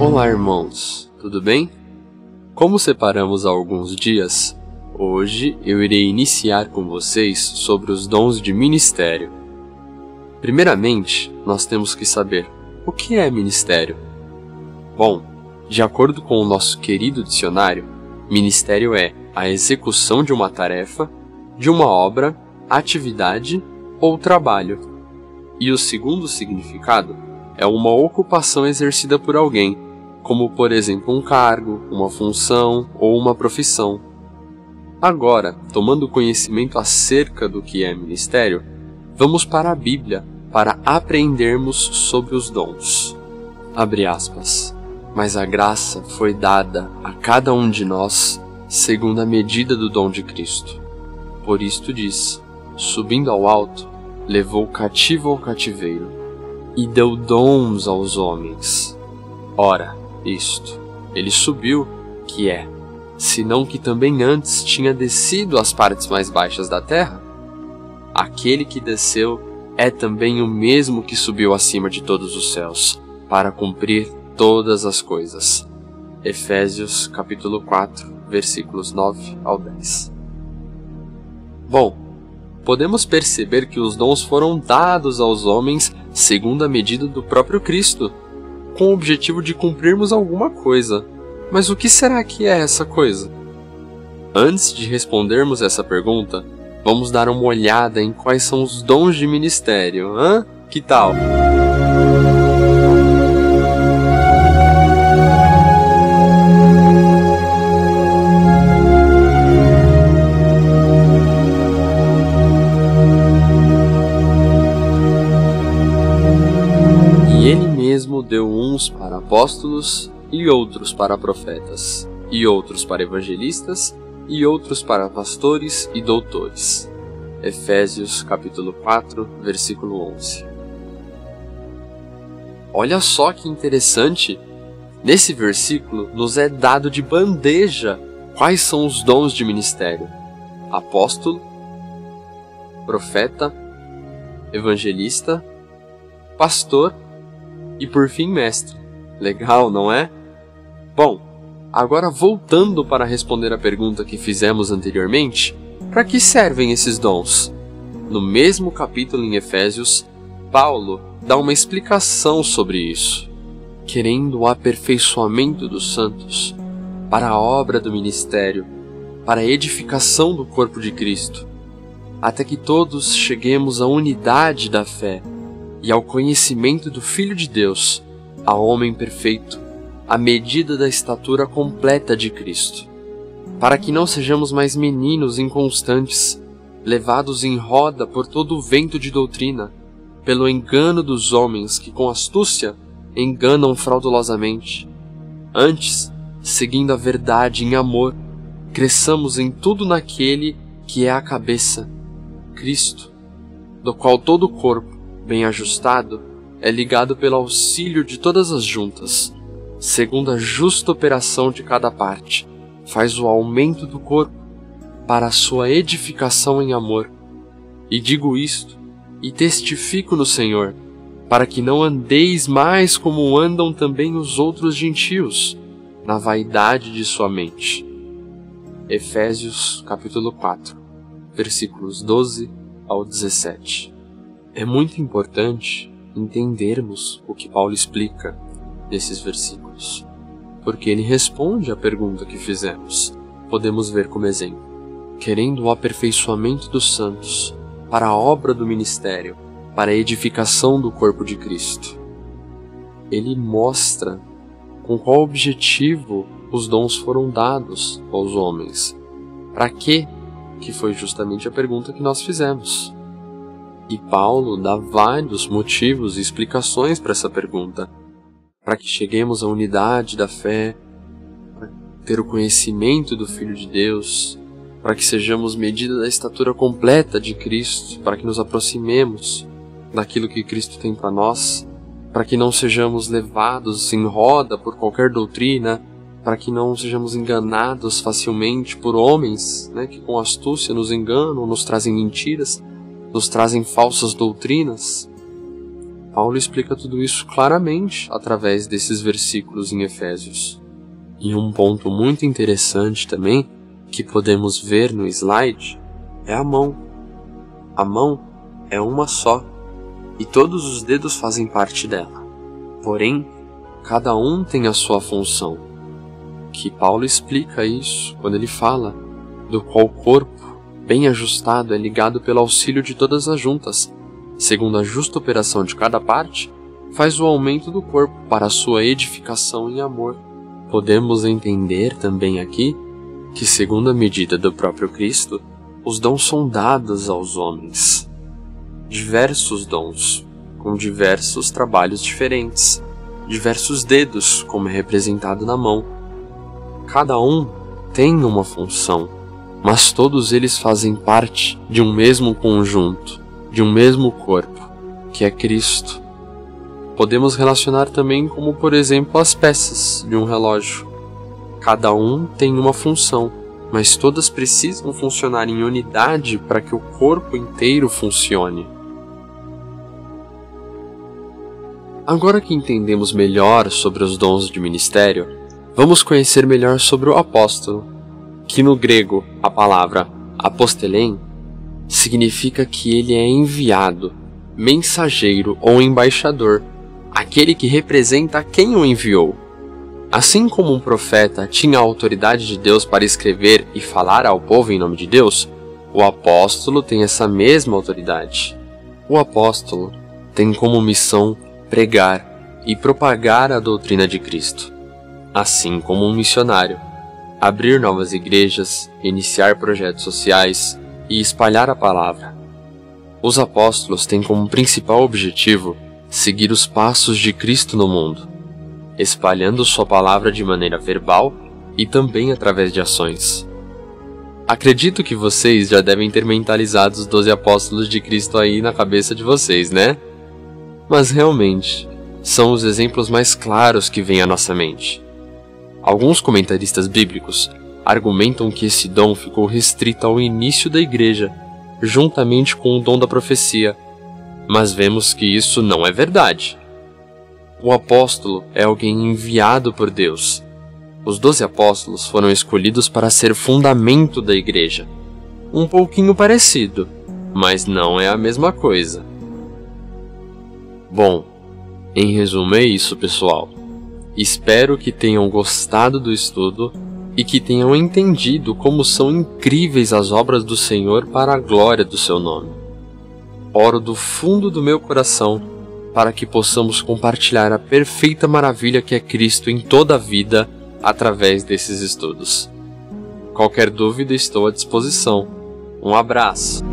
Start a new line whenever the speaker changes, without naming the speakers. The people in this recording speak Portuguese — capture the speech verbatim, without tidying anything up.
Olá, irmãos, tudo bem? Como separamos há alguns dias, hoje eu irei iniciar com vocês sobre os dons de ministério. Primeiramente, nós temos que saber o que é ministério. Bom, de acordo com o nosso querido dicionário, ministério é a execução de uma tarefa, de uma obra, atividade ou trabalho. E o segundo significado é uma ocupação exercida por alguém, como por exemplo um cargo, uma função ou uma profissão. Agora, tomando conhecimento acerca do que é ministério, vamos para a Bíblia para aprendermos sobre os dons. Abre aspas. Mas a graça foi dada a cada um de nós segundo a medida do dom de Cristo. Por isto diz, subindo ao alto, levou o cativo ao cativeiro e deu dons aos homens. Ora, isto, ele subiu, que é, senão que também antes tinha descido às partes mais baixas da terra? Aquele que desceu é também o mesmo que subiu acima de todos os céus, para cumprir todas as coisas. Efésios capítulo quatro, versículos nove ao dez. Bom, podemos perceber que os dons foram dados aos homens segundo a medida do próprio Cristo, com o objetivo de cumprirmos alguma coisa. Mas o que será que é essa coisa? Antes de respondermos essa pergunta, vamos dar uma olhada em quais são os dons de ministério. Hã? Que tal? E ele mesmo deu uns para apóstolos, e outros para profetas, e outros para evangelistas, e outros para pastores e doutores. Efésios capítulo quatro, versículo onze. Olha só que interessante! Nesse versículo nos é dado de bandeja quais são os dons de ministério: apóstolo, profeta, evangelista, pastor e por fim mestre. Legal, não é? Bom, agora voltando para responder a pergunta que fizemos anteriormente, para que servem esses dons? No mesmo capítulo em Efésios, Paulo dá uma explicação sobre isso, querendo o aperfeiçoamento dos santos, para a obra do ministério, para a edificação do corpo de Cristo, até que todos cheguemos à unidade da fé e ao conhecimento do Filho de Deus, a homem perfeito, à medida da estatura completa de Cristo, para que não sejamos mais meninos inconstantes, levados em roda por todo o vento de doutrina, pelo engano dos homens que com astúcia enganam fraudulosamente. Antes, seguindo a verdade em amor, cresçamos em tudo naquele que é a cabeça, Cristo, do qual todo o corpo, bem ajustado, é ligado pelo auxílio de todas as juntas, segundo a justa operação de cada parte, faz o aumento do corpo para a sua edificação em amor. E digo isto, e testifico no Senhor, para que não andeis mais como andam também os outros gentios, na vaidade de sua mente. Efésios capítulo quatro, versículos doze ao dezessete. É muito importante entendermos o que Paulo explica nesses versículos, porque ele responde à pergunta que fizemos. Podemos ver como exemplo: querendo o aperfeiçoamento dos santos, para a obra do ministério, para a edificação do corpo de Cristo. Ele mostra com qual objetivo os dons foram dados aos homens. Para quê? Que foi justamente a pergunta que nós fizemos. E Paulo dá vários motivos e explicações para essa pergunta, para que cheguemos à unidade da fé, para ter o conhecimento do Filho de Deus, para que sejamos medida da estatura completa de Cristo, para que nos aproximemos daquilo que Cristo tem para nós, para que não sejamos levados em roda por qualquer doutrina, para que não sejamos enganados facilmente por homens, né, que com astúcia nos enganam, nos trazem mentiras, nos trazem falsas doutrinas. Paulo explica tudo isso claramente através desses versículos em Efésios. E um ponto muito interessante também, que podemos ver no slide, é a mão. A mão é uma só, e todos os dedos fazem parte dela. Porém, cada um tem a sua função, que Paulo explica isso quando ele fala do qual o corpo, bem ajustado, é ligado pelo auxílio de todas as juntas, segundo a justa operação de cada parte, faz o aumento do corpo para a sua edificação em amor. Podemos entender também aqui que, segundo a medida do próprio Cristo, os dons são dados aos homens. Diversos dons, com diversos trabalhos diferentes, diversos dedos, como é representado na mão. Cada um tem uma função, mas todos eles fazem parte de um mesmo conjunto, de um mesmo corpo, que é Cristo. Podemos relacionar também como, por exemplo, as peças de um relógio. Cada um tem uma função, mas todas precisam funcionar em unidade para que o corpo inteiro funcione. Agora que entendemos melhor sobre os dons de ministério, vamos conhecer melhor sobre o apóstolo, que no grego a palavra apostelen significa que ele é enviado, mensageiro ou embaixador, aquele que representa quem o enviou. Assim como um profeta tinha a autoridade de Deus para escrever e falar ao povo em nome de Deus, o apóstolo tem essa mesma autoridade. O apóstolo tem como missão pregar e propagar a doutrina de Cristo, assim como um missionário, abrir novas igrejas, iniciar projetos sociais e espalhar a palavra. Os apóstolos têm como principal objetivo seguir os passos de Cristo no mundo, espalhando sua palavra de maneira verbal e também através de ações. Acredito que vocês já devem ter mentalizado os doze apóstolos de Cristo aí na cabeça de vocês, né? Mas realmente, são os exemplos mais claros que vêm à nossa mente. Alguns comentaristas bíblicos argumentam que esse dom ficou restrito ao início da igreja, juntamente com o dom da profecia, mas vemos que isso não é verdade. O apóstolo é alguém enviado por Deus. Os doze apóstolos foram escolhidos para ser fundamento da igreja. Um pouquinho parecido, mas não é a mesma coisa. Bom, em resumo é isso, pessoal. Espero que tenham gostado do estudo e que tenham entendido como são incríveis as obras do Senhor para a glória do seu nome. Oro do fundo do meu coração para que possamos compartilhar a perfeita maravilha que é Cristo em toda a vida através desses estudos. Qualquer dúvida, estou à disposição. Um abraço!